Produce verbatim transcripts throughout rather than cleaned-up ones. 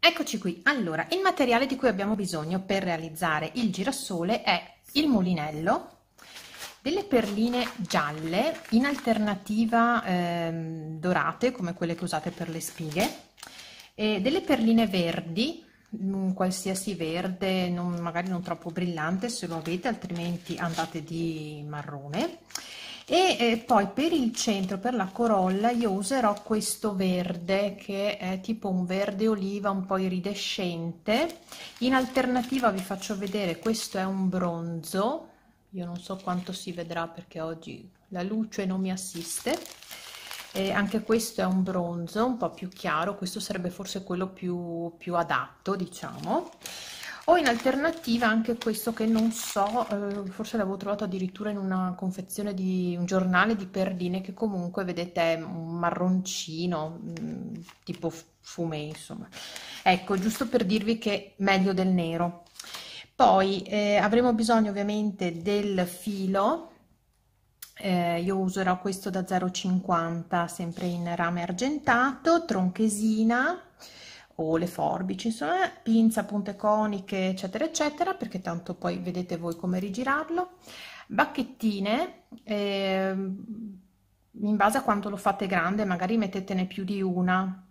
Eccoci qui. Allora, il materiale di cui abbiamo bisogno per realizzare il girasole è il mulinello, delle perline gialle, in alternativa ehm, dorate, come quelle che usate per le spighe, e delle perline verdi, un qualsiasi verde, non, magari non troppo brillante se lo avete, altrimenti andate di marrone. E eh, poi per il centro, per la corolla, io userò questo verde che è tipo un verde oliva un po' iridescente. In alternativa vi faccio vedere, questo è un bronzo, io non so quanto si vedrà perché oggi la luce non mi assiste. E anche questo è un bronzo un po' più chiaro, questo sarebbe forse quello più, più adatto, diciamo. O in alternativa anche questo che non so, eh, forse l'avevo trovato addirittura in una confezione di un giornale di perline, che comunque vedete è un marroncino, mh, tipo fumé, insomma. Ecco, giusto per dirvi che meglio del nero. Poi eh, avremo bisogno ovviamente del filo. Eh, io userò questo da zero virgola cinquanta, sempre in rame argentato, tronchesina o le forbici, insomma, pinza, punte coniche, eccetera, eccetera, perché tanto poi vedete voi come rigirarlo. Bacchettine, eh, in base a quanto lo fate grande, magari mettetene più di una,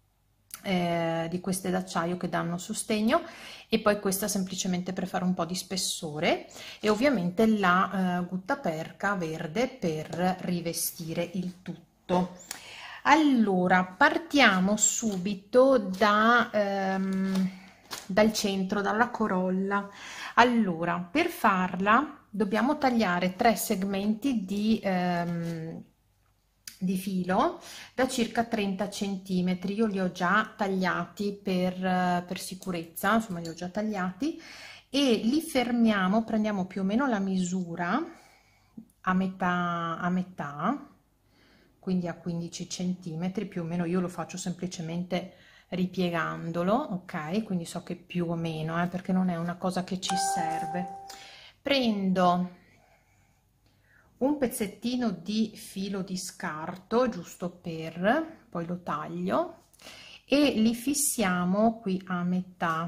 eh, di queste d'acciaio che danno sostegno, e poi questa semplicemente per fare un po' di spessore, e ovviamente la eh, guttaperca verde per rivestire il tutto. Allora, partiamo subito da, ehm, dal centro, dalla corolla. Allora, per farla dobbiamo tagliare tre segmenti di, ehm, di filo da circa trenta centimetri. Io li ho già tagliati per, per sicurezza, insomma li ho già tagliati, e li fermiamo, prendiamo più o meno la misura a metà, a metà, quindi a quindici centimetri più o meno. Io lo faccio semplicemente ripiegandolo, ok? Quindi so che più o meno, eh, perché non è una cosa che ci serve. Prendo un pezzettino di filo di scarto, giusto per, poi lo taglio e li fissiamo qui a metà.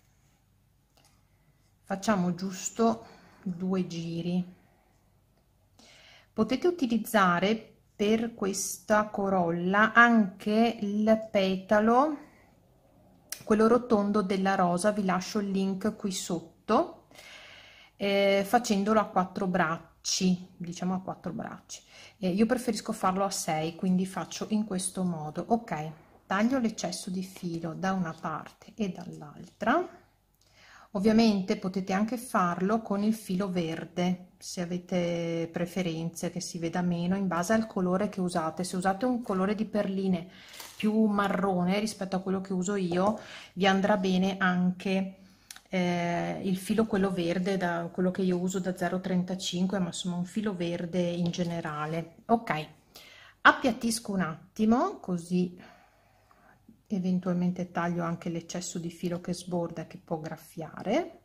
Facciamo giusto due giri. Potete utilizzare per questa corolla anche il petalo, quello rotondo della rosa, vi lascio il link qui sotto, eh, facendolo a quattro bracci, diciamo a quattro bracci. Eh, io preferisco farlo a sei, quindi faccio in questo modo. Ok, taglio l'eccesso di filo da una parte e dall'altra. Ovviamente potete anche farlo con il filo verde, se avete preferenze che si veda meno, in base al colore che usate. Se usate un colore di perline più marrone rispetto a quello che uso io, vi andrà bene anche eh, il filo quello verde, da quello che io uso da zero virgola trentacinque, ma insomma un filo verde in generale. Ok, appiattisco un attimo, così eventualmente taglio anche l'eccesso di filo che sborda e che può graffiare.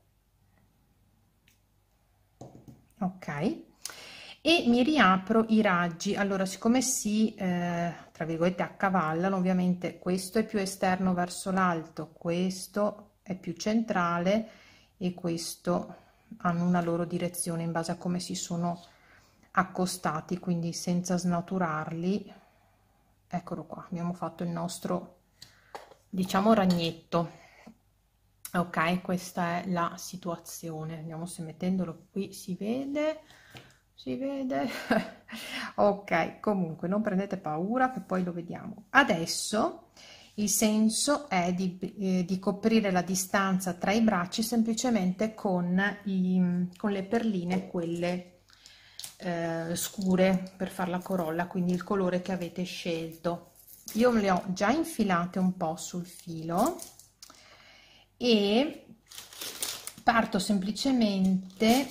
Ok, e mi riapro i raggi. Allora, siccome si eh, tra virgolette accavallano, ovviamente questo è più esterno verso l'alto, questo è più centrale e questo hanno una loro direzione in base a come si sono accostati, quindi senza snaturarli. Eccolo qua, abbiamo fatto il nostro, diciamo, ragnetto. Ok, questa è la situazione. Vediamo se mettendolo qui si vede, si vede. Ok, comunque non prendete paura che poi lo vediamo. Adesso il senso è di, eh, di coprire la distanza tra i bracci semplicemente con, i, con le perline, quelle eh, scure, per fare la corolla, quindi il colore che avete scelto. Io le ho già infilate un po' sul filo e parto semplicemente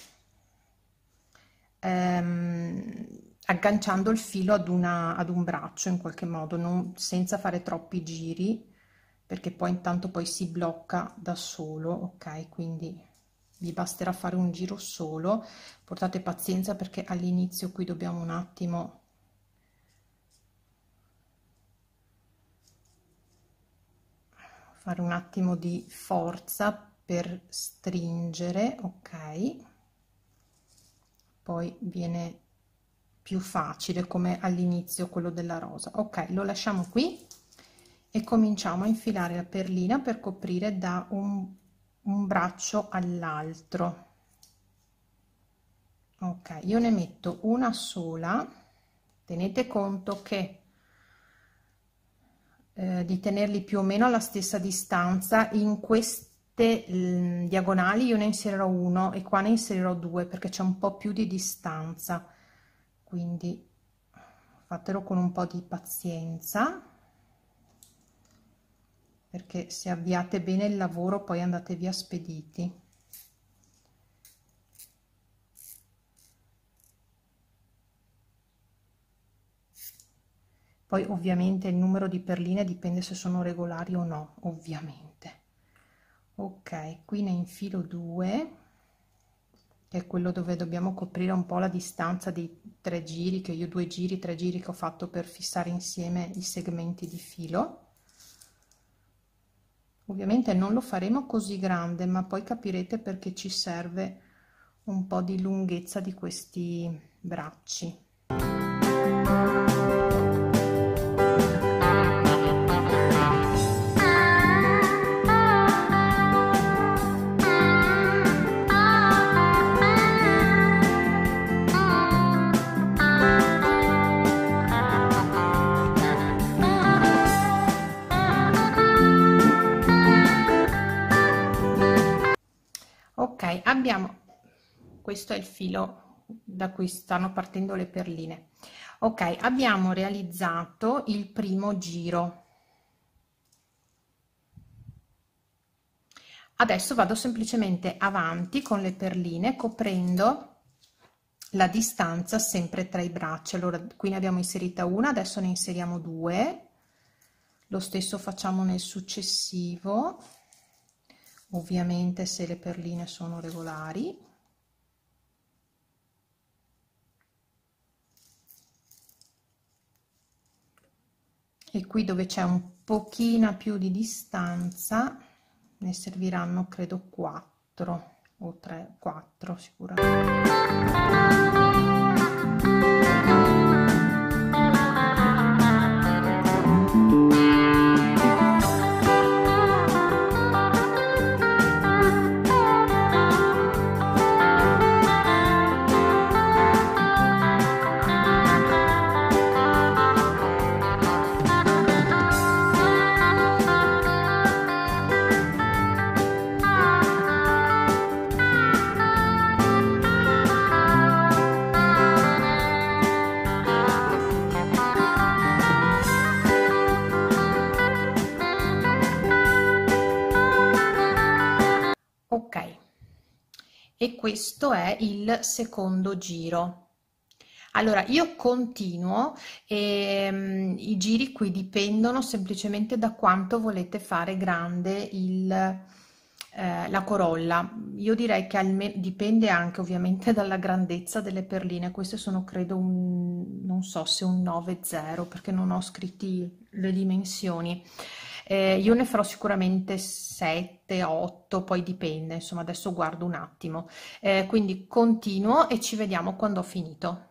ehm, agganciando il filo ad, una, ad un braccio in qualche modo, non, senza fare troppi giri, perché poi intanto poi si blocca da solo. Ok, quindi vi basterà fare un giro solo, portate pazienza perché all'inizio qui dobbiamo un attimo fare un attimo di forza per stringere, ok, poi viene più facile come all'inizio quello della rosa. Ok, lo lasciamo qui e cominciamo a infilare la perlina per coprire da un, un braccio all'altro. Ok, io ne metto una sola, tenete conto che eh, di tenerli più o meno alla stessa distanza. In queste mh, diagonali io ne inserirò uno e qua ne inserirò due perché c'è un po' più di distanza, quindi fatelo con un po' di pazienza, perché se avviate bene il lavoro poi andate via spediti. Poi ovviamente il numero di perline dipende se sono regolari o no, ovviamente. Ok, qui ne infilo due, che è quello dove dobbiamo coprire un po' la distanza dei tre giri, che io due giri, tre giri che ho fatto per fissare insieme i segmenti di filo. Ovviamente non lo faremo così grande, ma poi capirete perché ci serve un po' di lunghezza di questi bracci. Ok, abbiamo, questo è il filo da cui stanno partendo le perline. Ok, abbiamo realizzato il primo giro. Adesso vado semplicemente avanti con le perline coprendo la distanza sempre tra i bracci. Allora qui ne abbiamo inserita una, adesso ne inseriamo due, lo stesso facciamo nel successivo, ovviamente se le perline sono regolari. E qui dove c'è un pochino più di distanza ne serviranno credo quattro o tre, quattro sicuramente. Ok, e questo è il secondo giro. Allora io continuo e um, i giri qui dipendono semplicemente da quanto volete fare grande il, eh, la corolla. Io direi che almeno dipende anche ovviamente dalla grandezza delle perline. Queste sono credo un, non so se un nove zero perché non ho scritti le dimensioni. Eh, io ne farò sicuramente sette otto, poi dipende, insomma adesso guardo un attimo. Eh, quindi continuo e ci vediamo quando ho finito.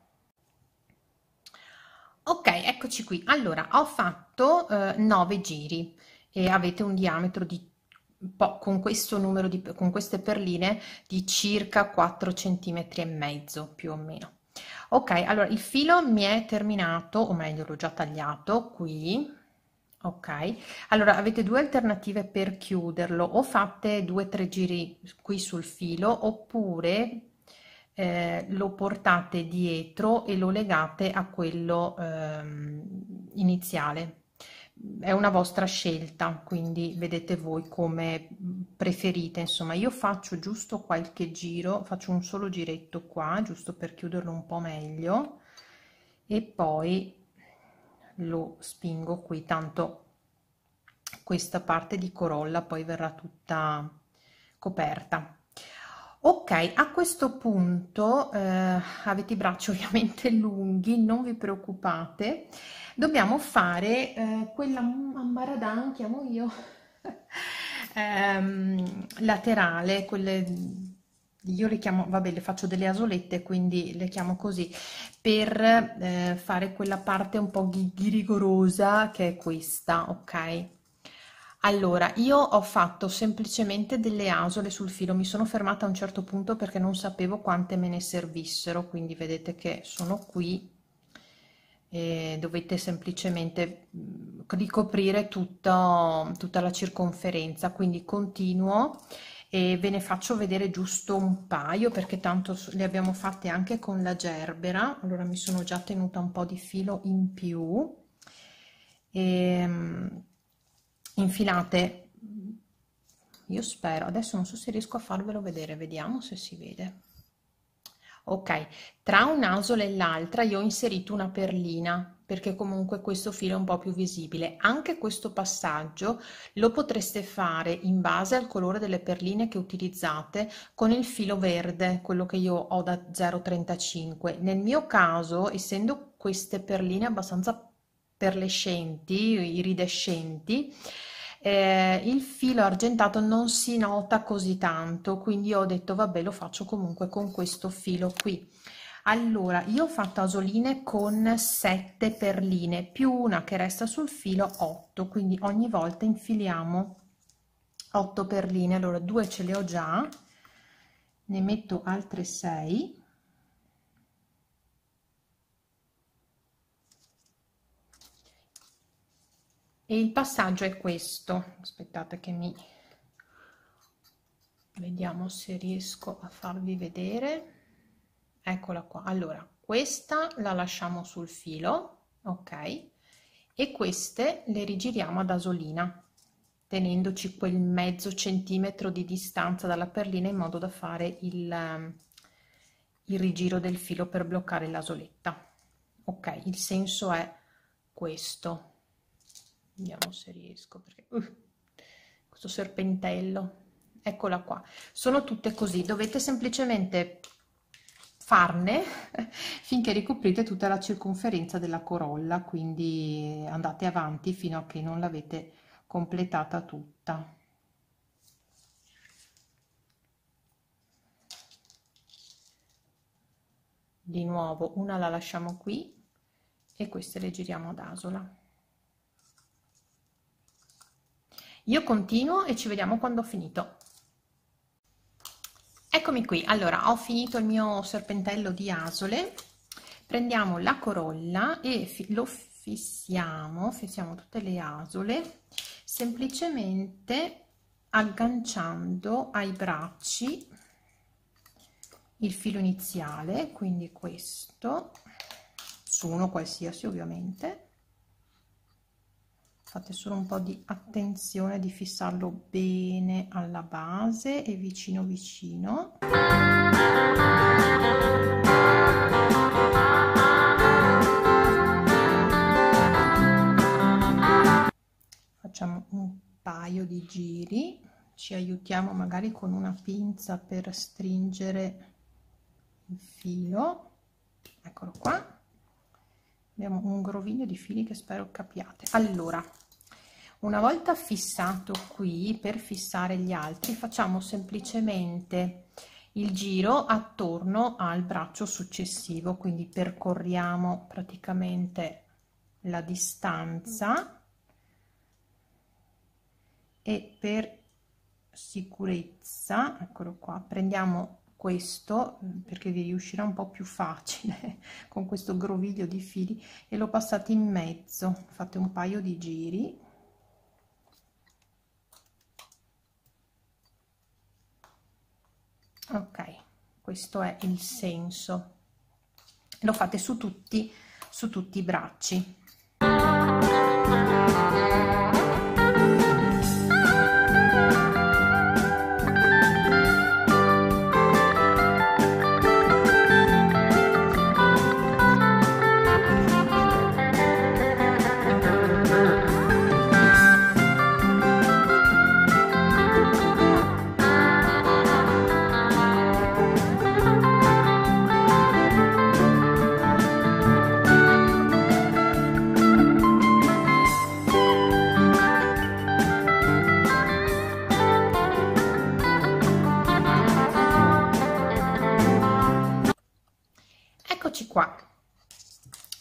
Ok, eccoci qui. Allora ho fatto eh, nove giri e avete un diametro di con questo numero di con queste perline di circa quattro centimetri e mezzo più o meno. Ok, allora il filo mi è terminato, o meglio l'ho già tagliato qui. Ok, allora avete due alternative per chiuderlo: o fate due o tre giri qui sul filo oppure eh, lo portate dietro e lo legate a quello ehm, iniziale. È una vostra scelta, quindi vedete voi come preferite. Insomma, io faccio giusto qualche giro, faccio un solo giretto qua giusto per chiuderlo un po' meglio e poi lo spingo qui, tanto questa parte di corolla poi verrà tutta coperta. Ok, a questo punto eh, avete i bracci ovviamente lunghi, non vi preoccupate, dobbiamo fare eh, quella ambaradan, chiamo io, ehm, laterale, quelle io le chiamo, vabbè, le faccio delle asolette, quindi le chiamo così, per eh, fare quella parte un po' ghirigorosa che è questa, ok? Allora, io ho fatto semplicemente delle asole sul filo, mi sono fermata a un certo punto perché non sapevo quante me ne servissero, quindi vedete che sono qui e dovete semplicemente mh, ricoprire tutta, tutta la circonferenza, quindi continuo e ve ne faccio vedere giusto un paio perché tanto le abbiamo fatte anche con la gerbera. Allora mi sono già tenuta un po' di filo in più e mh, infilate, io spero, adesso non so se riesco a farvelo vedere, vediamo se si vede. Ok, tra un'asola e l'altra io ho inserito una perlina perché comunque questo filo è un po' più visibile. Anche questo passaggio lo potreste fare in base al colore delle perline che utilizzate con il filo verde, quello che io ho da zero virgola trentacinque. Nel mio caso, essendo queste perline abbastanza perlescenti, iridescenti, eh, il filo argentato non si nota così tanto, quindi ho detto vabbè, lo faccio comunque con questo filo qui. Allora, io ho fatto asoline con sette perline più una che resta sul filo, otto, quindi ogni volta infiliamo otto perline. Allora, due ce le ho già, ne metto altre sei. E il passaggio è questo, aspettate che mi vediamo se riesco a farvi vedere, eccola qua. Allora, questa la lasciamo sul filo, ok, e queste le rigiriamo ad asolina tenendoci quel mezzo centimetro di distanza dalla perlina in modo da fare il, il rigiro del filo per bloccare l'asoletta. Ok, il senso è questo. Vediamo se riesco, perché uh, questo serpentello, eccola qua, sono tutte così, dovete semplicemente farne finché ricoprite tutta la circonferenza della corolla, quindi andate avanti fino a che non l'avete completata tutta. Di nuovo una la lasciamo qui e queste le giriamo ad asola. Io continuo e ci vediamo quando ho finito. Eccomi qui, allora ho finito il mio serpentello di asole, prendiamo la corolla e fi lo fissiamo, fissiamo tutte le asole, semplicemente agganciando ai bracci il filo iniziale, quindi questo, su uno qualsiasi ovviamente. Fate solo un po' di attenzione di fissarlo bene alla base e vicino vicino. Facciamo un paio di giri, ci aiutiamo magari con una pinza per stringere il filo. Eccolo qua. Abbiamo un groviglio di fili che spero capiate. Allora, una volta fissato qui, per fissare gli altri facciamo semplicemente il giro attorno al braccio successivo, quindi percorriamo praticamente la distanza e per sicurezza, eccolo qua, prendiamo questo perché vi riuscirà un po' più facile con questo groviglio di fili e lo passate in mezzo, fate un paio di giri. Ok, questo è il senso, lo fate su tutti su tutti i bracci.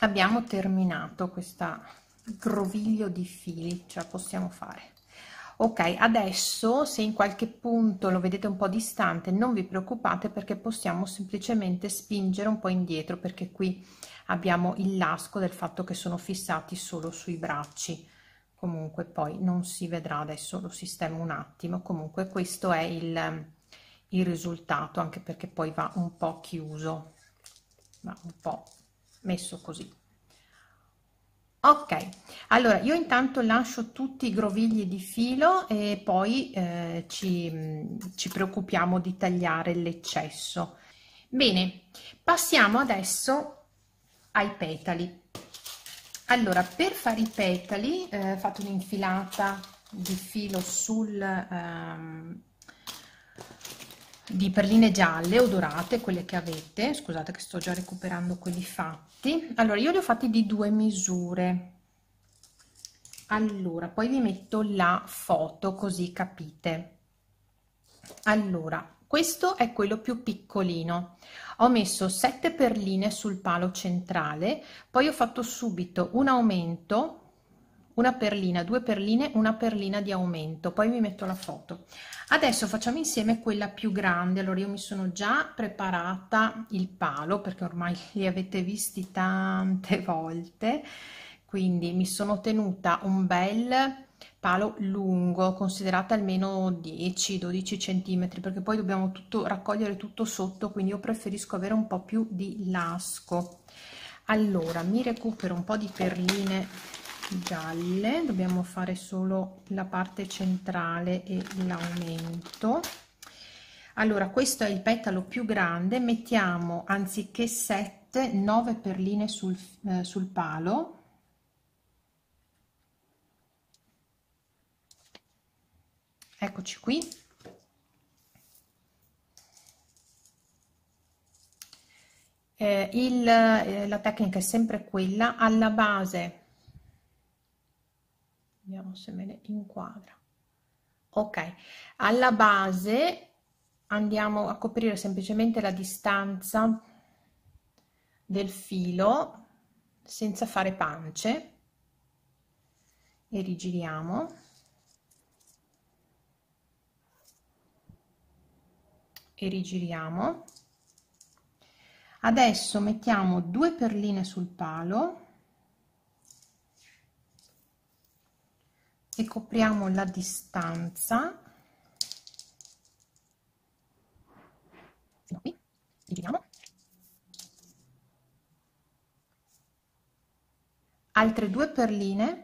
abbiamo terminato questo groviglio di fili, ce la possiamo fare. Ok, adesso se in qualche punto lo vedete un po' distante, non vi preoccupate, perché possiamo semplicemente spingere un po' indietro, perché qui abbiamo il lasco del fatto che sono fissati solo sui bracci. Comunque poi non si vedrà, adesso lo sistemo un attimo. Comunque questo è il, il risultato, anche perché poi va un po' chiuso, va un po' messo così. Ok, allora io intanto lascio tutti i grovigli di filo e poi eh, ci, ci preoccupiamo di tagliare l'eccesso. Bene, passiamo adesso ai petali. Allora, per fare i petali eh, fate un'infilata di filo sul ehm, di perline gialle o dorate, quelle che avete. Scusate che sto già recuperando quelli fatti. Allora, io li ho fatti di due misure. Allora, poi vi metto la foto così capite. Allora, questo è quello più piccolino. Ho messo sette perline sul palo centrale, poi ho fatto subito un aumento, una perlina, due perline, una perlina di aumento, poi vi metto la foto. Adesso facciamo insieme quella più grande. Allora io mi sono già preparata il palo, perché ormai li avete visti tante volte, quindi mi sono tenuta un bel palo lungo, considerate almeno dieci dodici centimetri, perché poi dobbiamo tutto raccogliere tutto sotto, quindi io preferisco avere un po' più di lasco. Allora mi recupero un po' di perline gialle, dobbiamo fare solo la parte centrale e l'aumento. Allora questo è il petalo più grande, mettiamo anziché sette nove perline sul, eh, sul palo. Eccoci qui. Eh, il, eh, la tecnica è sempre quella, alla base, vediamo se me ne inquadra. Ok, alla base andiamo a coprire semplicemente la distanza del filo senza fare pance e rigiriamo. E rigiriamo. Adesso mettiamo due perline sul palo e copriamo la distanza. Qui, giriamo. Altre due perline.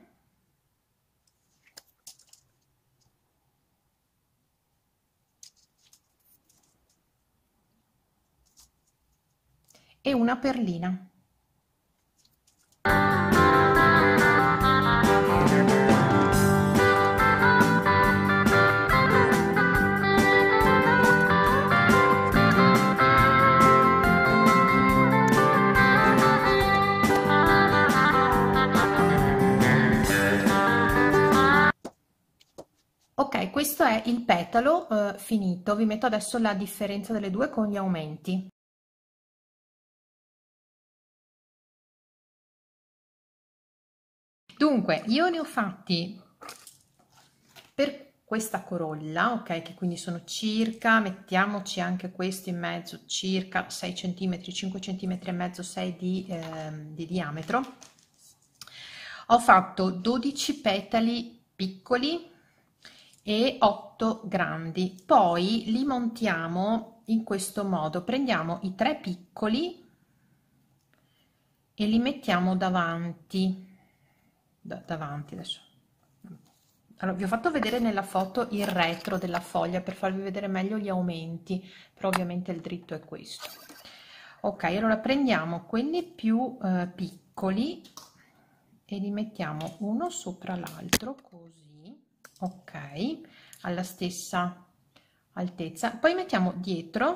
E una perlina. Ok, questo è il petalo eh, finito. Vi metto adesso la differenza delle due con gli aumenti. Dunque, io ne ho fatti per questa corolla, ok, che quindi sono circa, mettiamoci anche questo in mezzo, circa sei centimetri, cinque centimetri e mezzo, sei di, eh, di diametro. Ho fatto dodici petali piccoli e otto grandi, poi li montiamo in questo modo. Prendiamo i tre piccoli e li mettiamo davanti, da, davanti adesso. Allora, vi ho fatto vedere nella foto il retro della foglia per farvi vedere meglio gli aumenti, però ovviamente il dritto è questo. Ok, allora prendiamo quelli più eh, piccoli e li mettiamo uno sopra l'altro così, ok, alla stessa altezza. Poi mettiamo dietro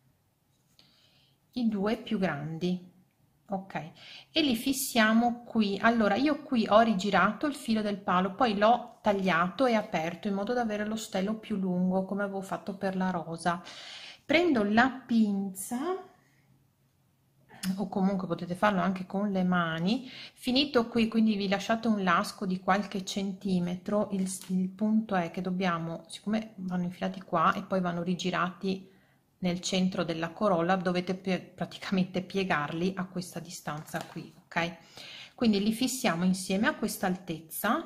i due più grandi, ok, e li fissiamo qui. Allora io qui ho rigirato il filo del palo, poi l'ho tagliato e aperto in modo da avere lo stelo più lungo, come avevo fatto per la rosa. Prendo la pinza o comunque potete farlo anche con le mani. Finito qui, quindi vi lasciate un lasco di qualche centimetro, il, il punto è che dobbiamo, siccome vanno infilati qua e poi vanno rigirati nel centro della corolla, dovete praticamente piegarli a questa distanza qui, ok? Quindi li fissiamo insieme a questa altezza,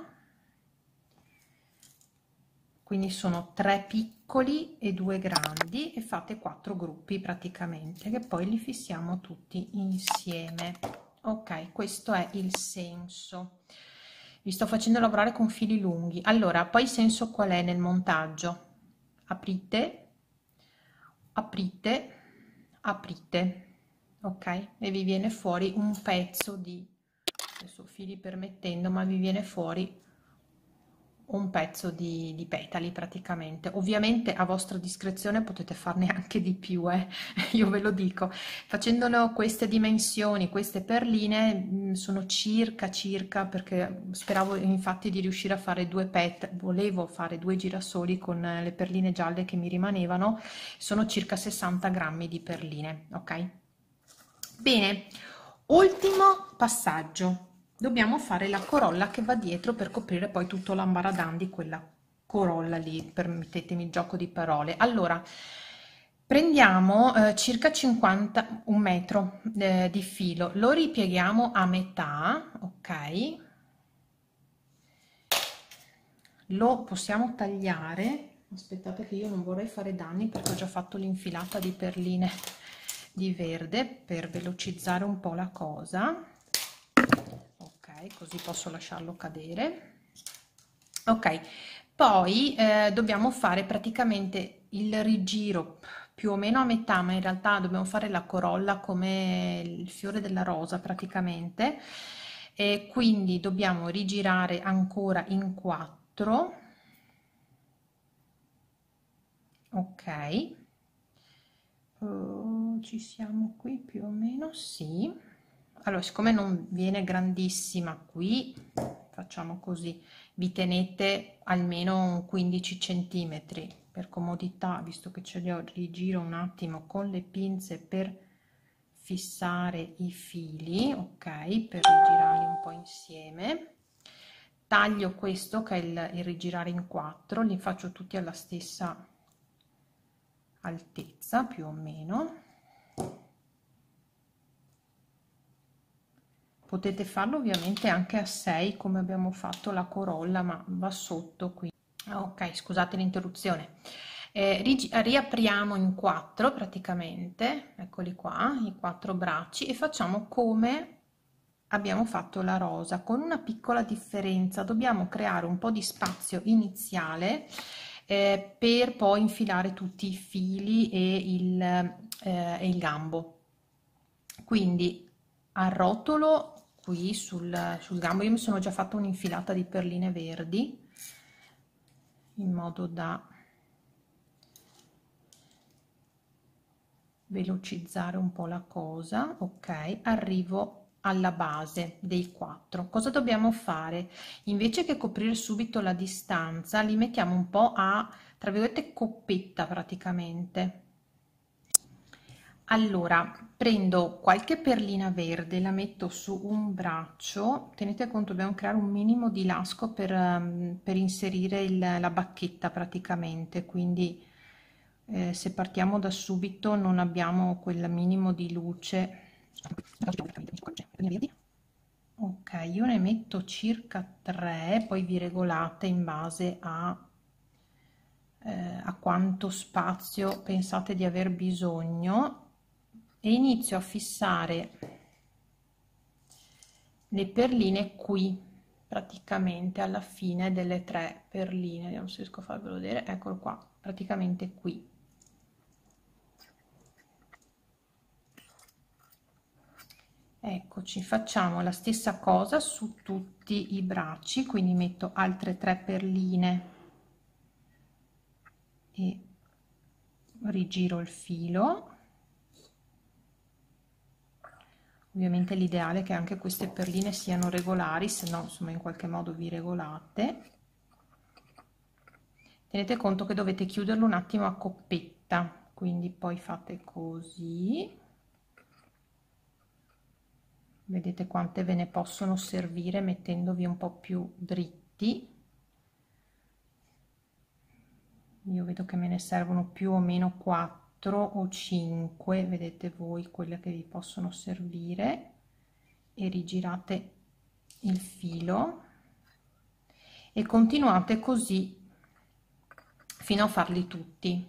quindi sono tre piccoli e due grandi, e fate quattro gruppi praticamente, che poi li fissiamo tutti insieme. Ok, questo è il senso. Vi sto facendo lavorare con fili lunghi. Allora, poi il senso qual è nel montaggio? Aprite, aprite, aprite, ok? E vi viene fuori un pezzo di, adesso fili permettendo, ma vi viene fuori un pezzo di, di petali praticamente. Ovviamente a vostra discrezione potete farne anche di più, eh? Io ve lo dico, facendolo queste dimensioni, queste perline mh, sono circa circa, perché speravo infatti di riuscire a fare due petali, volevo fare due girasoli con le perline gialle che mi rimanevano, sono circa sessanta grammi di perline, ok? Bene, ultimo passaggio, dobbiamo fare la corolla che va dietro per coprire poi tutto l'ambaradan di quella corolla lì, permettetemi il gioco di parole. Allora, prendiamo eh, circa cinquanta, un metro eh, di filo, lo ripieghiamo a metà, ok? Lo possiamo tagliare, aspettate che io non vorrei fare danni perché ho già fatto l'infilata di perline di verde per velocizzare un po' la cosa, ok, così posso lasciarlo cadere. Ok, poi eh, dobbiamo fare praticamente il rigiro più o meno a metà, ma in realtà dobbiamo fare la corolla come il fiore della rosa praticamente, e quindi dobbiamo rigirare ancora in quattro, ok. Uh, ci siamo qui più o meno, sì. Allora, siccome non viene grandissima qui, facciamo così, vi tenete almeno un quindici centimetri per comodità, visto che ce li ho, rigiro un attimo con le pinze per fissare i fili, ok, per rigirarli un po' insieme. Taglio questo che è il, il rigirare in quattro, li faccio tutti alla stessa altezza più o meno. Potete farlo ovviamente anche a sei come abbiamo fatto la corolla, ma va sotto qui. Ok, scusate l'interruzione. Eh, riapriamo in quattro praticamente, eccoli qua, i quattro bracci, e facciamo come abbiamo fatto la rosa, con una piccola differenza: dobbiamo creare un po' di spazio iniziale eh, per poi infilare tutti i fili e il, eh, e il gambo. Quindi arrotolo qui sul, sul gambo. Io mi sono già fatto un'infilata di perline verdi in modo da velocizzare un po' la cosa. Ok, arrivo alla base dei quattro. Cosa dobbiamo fare? Invece che coprire subito la distanza, li mettiamo un po' a, tra virgolette, coppetta praticamente. Allora, prendo qualche perlina verde, la metto su un braccio. Tenete conto, dobbiamo creare un minimo di lasco per, um, per inserire il, la bacchetta praticamente, quindi eh, se partiamo da subito non abbiamo quel minimo di luce. Ok, io ne metto circa tre, poi vi regolate in base a, eh, a quanto spazio pensate di aver bisogno, e inizio a fissare le perline qui, praticamente alla fine delle tre perline. Vediamo se riesco a farvelo vedere, eccolo qua, praticamente qui. Eccoci, facciamo la stessa cosa su tutti i bracci, quindi metto altre tre perline e rigiro il filo. Ovviamente l'ideale è che anche queste perline siano regolari, se no insomma in qualche modo vi regolate. Tenete conto che dovete chiuderlo un attimo a coppetta, quindi poi fate così. vedete quante ve ne possono servire mettendovi un po' più dritti. Io vedo che me ne servono più o meno quattro o cinque, vedete voi quelle che vi possono servire, e rigirate il filo e continuate così fino a farli tutti.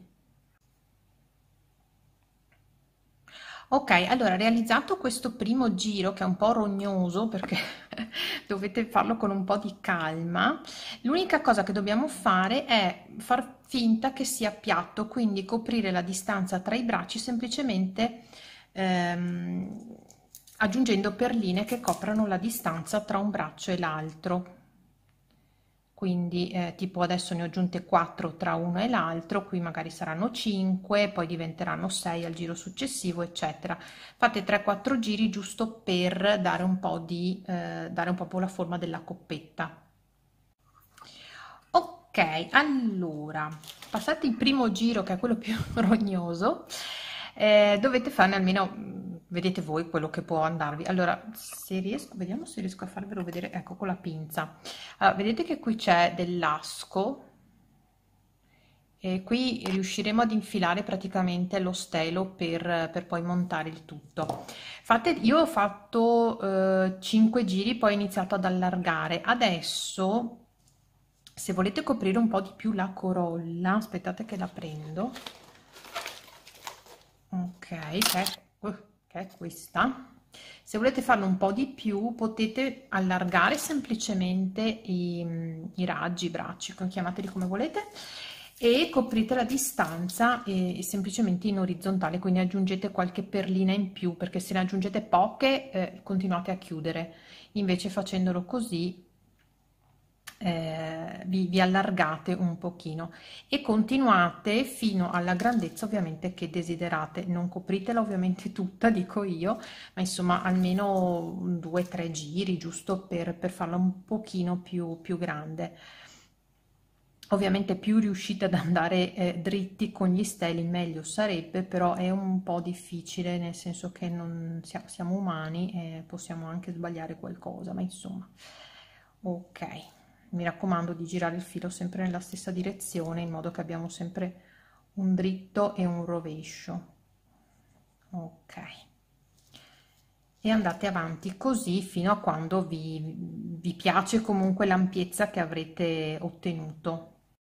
Ok, allora realizzato questo primo giro che è un po' rognoso perché dovete farlo con un po' di calma, l'unica cosa che dobbiamo fare è far finta che sia piatto, quindi coprire la distanza tra i bracci semplicemente ehm, aggiungendo perline che coprano la distanza tra un braccio e l'altro. Quindi eh, tipo adesso ne ho aggiunte quattro tra uno e l'altro, qui magari saranno cinque, poi diventeranno sei al giro successivo, eccetera. Fate tre quattro giri giusto per dare un po' di eh, dare un po' la forma della coppetta. Ok, allora passate il primo giro, che è quello più rognoso, eh, dovete farne almeno, vedete voi quello che può andarvi. Allora, se riesco, vediamo se riesco a farvelo vedere, ecco, con la pinza. Allora, vedete che qui c'è del lasco e qui riusciremo ad infilare praticamente lo stelo per, per poi montare il tutto. Fate, io ho fatto eh, cinque giri, poi ho iniziato ad allargare. Adesso, se volete coprire un po' di più la corolla, aspettate che la prendo. Ok, che è, che è questa. Se volete farlo un po' di più potete allargare semplicemente i, i raggi, i bracci, chiamateli come volete, e coprite la distanza e, e semplicemente in orizzontale, quindi aggiungete qualche perlina in più, perché se ne aggiungete poche eh, continuate a chiudere, invece facendolo così eh, vi, vi allargate un pochino e continuate fino alla grandezza ovviamente che desiderate. Non copritela ovviamente tutta, dico io, ma insomma almeno due o tre giri giusto per, per farla un pochino più, più grande. Ovviamente più riuscite ad andare eh, dritti con gli steli meglio sarebbe, però è un po' difficile, nel senso che non siamo, siamo umani e possiamo anche sbagliare qualcosa, ma insomma. Ok, mi raccomando di girare il filo sempre nella stessa direzione in modo che abbiamo sempre un dritto e un rovescio. Ok, e andate avanti così fino a quando vi, vi piace comunque l'ampiezza che avrete ottenuto.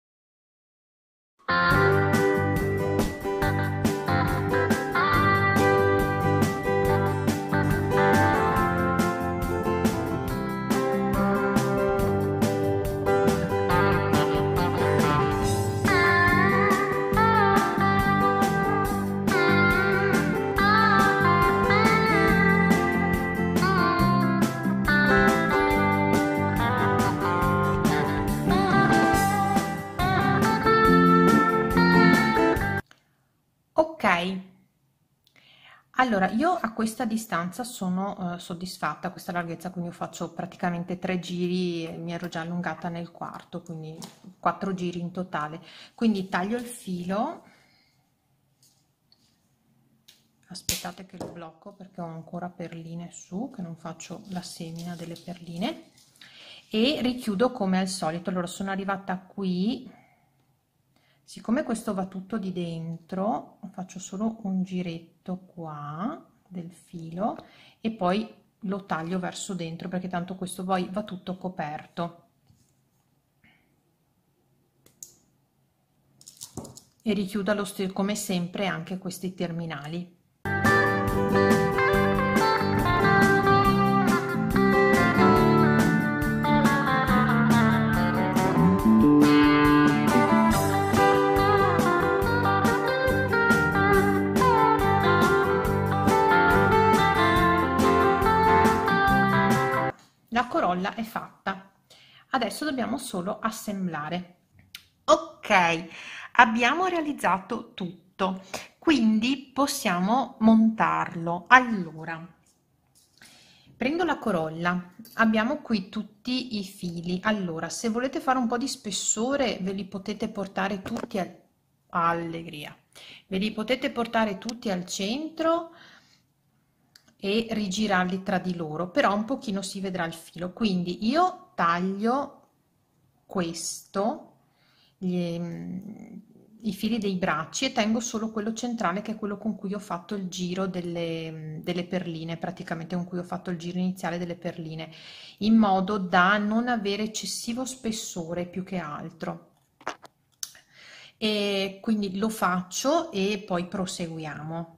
Ok, allora io a questa distanza sono eh, soddisfatta, a questa larghezza, quindi io faccio praticamente tre giri e mi ero già allungata nel quarto, quindi quattro giri in totale. Quindi taglio il filo, aspettate che lo blocco perché ho ancora perline su, che non faccio la semina delle perline, e richiudo come al solito. Allora sono arrivata qui. Siccome questo va tutto di dentro, faccio solo un giretto qua del filo e poi lo taglio verso dentro, perché tanto questo poi va tutto coperto. E richiudo allo stesso, come sempre, anche questi terminali. La corolla è fatta, adesso dobbiamo solo assemblare. Ok, abbiamo realizzato tutto, quindi possiamo montarlo. Allora, prendo la corolla, abbiamo qui tutti i fili. Allora, se volete fare un po' di spessore ve li potete portare tutti al... allegria, ve li potete portare tutti al centro e rigirarli tra di loro, però un pochino si vedrà il filo. Quindi io taglio questo, gli, i fili dei bracci, e tengo solo quello centrale, che è quello con cui ho fatto il giro delle, delle perline, praticamente con cui ho fatto il giro iniziale delle perline, in modo da non avere eccessivo spessore più che altro. E quindi lo faccio e poi proseguiamo.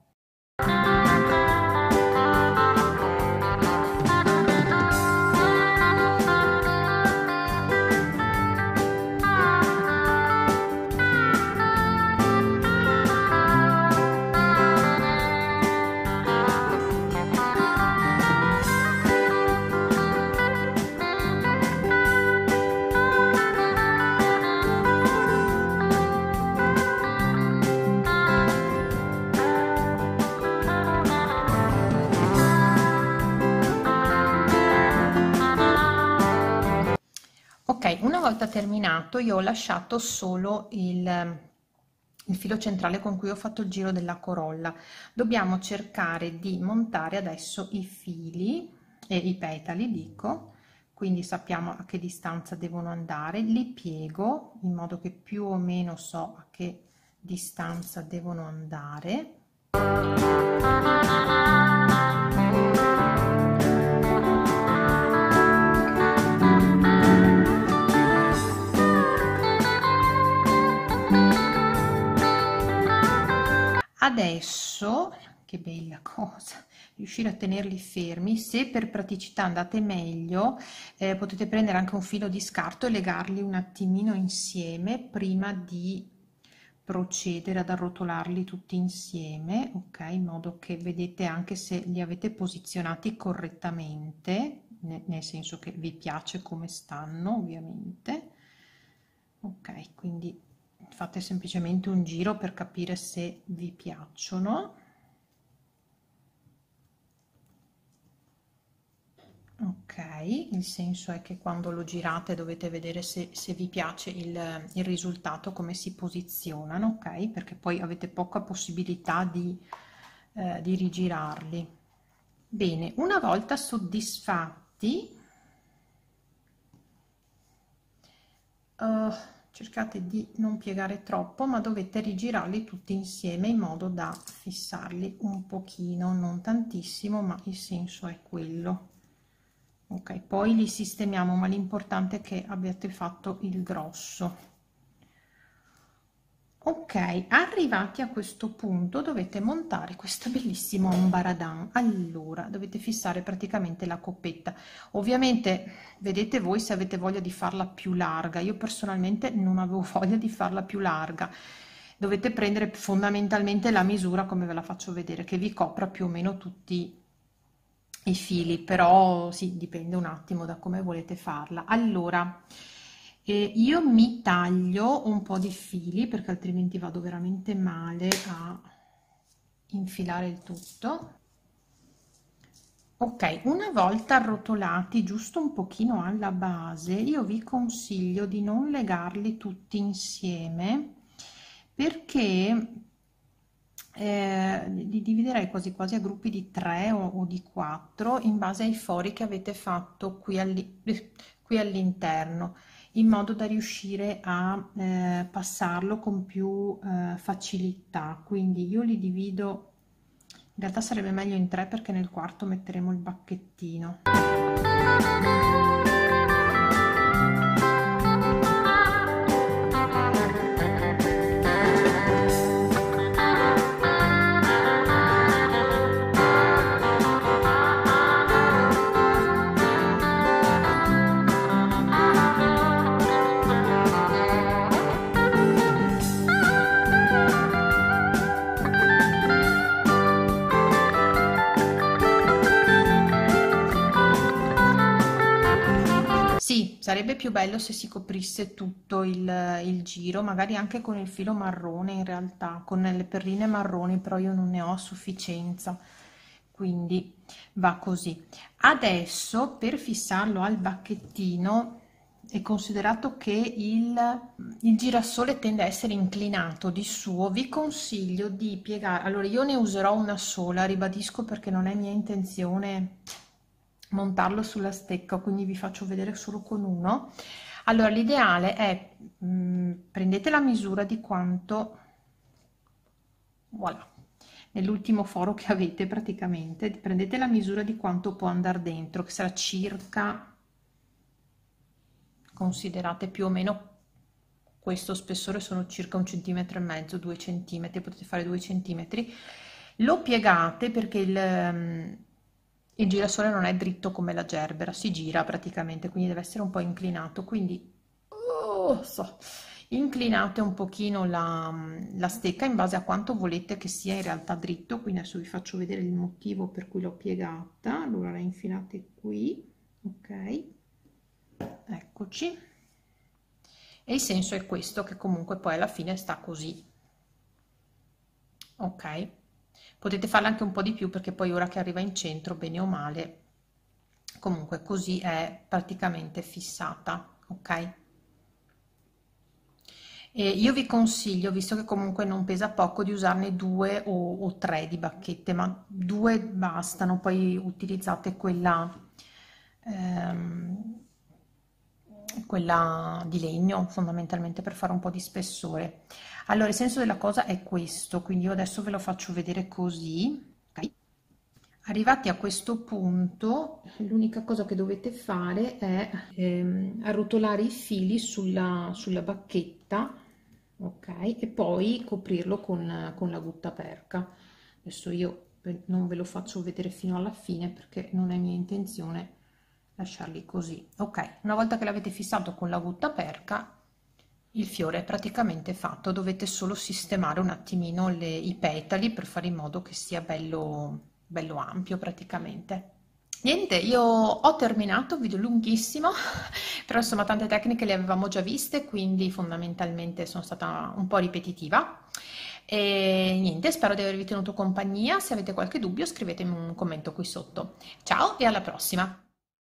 Ok, una volta terminato io ho lasciato solo il, il filo centrale con cui ho fatto il giro della corolla. Dobbiamo cercare di montare adesso i fili e i petali, dico, quindi sappiamo a che distanza devono andare, li piego in modo che più o meno so a che distanza devono andare. Adesso, che bella cosa, riuscire a tenerli fermi. Se per praticità andate meglio, eh, potete prendere anche un filo di scarto e legarli un attimino insieme prima di procedere ad arrotolarli tutti insieme, ok, in modo che vedete anche se li avete posizionati correttamente, nel senso che vi piace come stanno, ovviamente. Ok, quindi fate semplicemente un giro per capire se vi piacciono. Ok, il senso è che quando lo girate dovete vedere se, se vi piace il, il risultato, come si posizionano, ok, perché poi avete poca possibilità di, eh, di rigirarli. Bene, una volta soddisfatti, uh, cercate di non piegare troppo, ma dovete rigirarli tutti insieme in modo da fissarli un pochino, non tantissimo, ma il senso è quello. Ok, poi li sistemiamo, ma l'importante è che abbiate fatto il grosso. Ok, arrivati a questo punto dovete montare questo bellissimo ambaradan. Allora, dovete fissare praticamente la coppetta. Ovviamente vedete voi se avete voglia di farla più larga. Io personalmente non avevo voglia di farla più larga. Dovete prendere fondamentalmente la misura, come ve la faccio vedere, che vi copra più o meno tutti i fili, però sì, dipende un attimo da come volete farla. Allora, eh, io mi taglio un po' di fili perché altrimenti vado veramente male a infilare il tutto. Ok, una volta arrotolati giusto un pochino alla base, io vi consiglio di non legarli tutti insieme, perché eh, li dividerei quasi quasi a gruppi di tre o, o di quattro in base ai fori che avete fatto qui, alli, qui all'interno, in modo da riuscire a eh, passarlo con più eh, facilità. Quindi io li divido, in realtà sarebbe meglio in tre perché nel quarto metteremo il bacchettino. Sì, sarebbe più bello se si coprisse tutto il, il giro, magari anche con il filo marrone, in realtà, con le perline marroni, però io non ne ho a sufficienza, quindi va così. Adesso per fissarlo al bacchettino e considerato che il, il girasole tende a essere inclinato di suo, vi consiglio di piegare, allora io ne userò una sola, ribadisco, perché non è mia intenzione montarlo sulla stecca, quindi vi faccio vedere solo con uno. Allora l'ideale è mh, prendete la misura di quanto, voilà, nell'ultimo foro che avete praticamente, prendete la misura di quanto può andare dentro, che sarà circa, considerate più o meno questo spessore, sono circa un centimetro e mezzo, due centimetri, potete fare due centimetri, lo piegate perché il, il girasole non è dritto come la gerbera, si gira praticamente, quindi deve essere un po' inclinato, quindi oh, so, inclinate un pochino la, la stecca in base a quanto volete che sia in realtà dritto. Quindi adesso vi faccio vedere il motivo per cui l'ho piegata. Allora la infilate qui, ok, eccoci, e il senso è questo, che comunque poi alla fine sta così, ok. Potete farla anche un po' di più, perché poi ora che arriva in centro, bene o male, comunque così è praticamente fissata, ok. E io vi consiglio, visto che comunque non pesa poco, di usarne due o, o tre di bacchette, ma due bastano, poi utilizzate quella, ehm, quella di legno fondamentalmente per fare un po' di spessore. Allora il senso della cosa è questo, quindi io adesso ve lo faccio vedere così. Okay. Arrivati a questo punto, l'unica cosa che dovete fare è ehm, arrotolare i fili sulla, sulla bacchetta, ok, e poi coprirlo con, con la gutta perca. Adesso io non ve lo faccio vedere fino alla fine perché non è mia intenzione lasciarli così. Ok, una volta che l'avete fissato con la gutta perca, il fiore è praticamente fatto, dovete solo sistemare un attimino le, i petali per fare in modo che sia bello, bello ampio praticamente. Niente, io ho terminato, video lunghissimo, però insomma tante tecniche le avevamo già viste, quindi fondamentalmente sono stata un po' ripetitiva. E niente, spero di avervi tenuto compagnia. Se avete qualche dubbio scrivetemi un commento qui sotto. Ciao e alla prossima!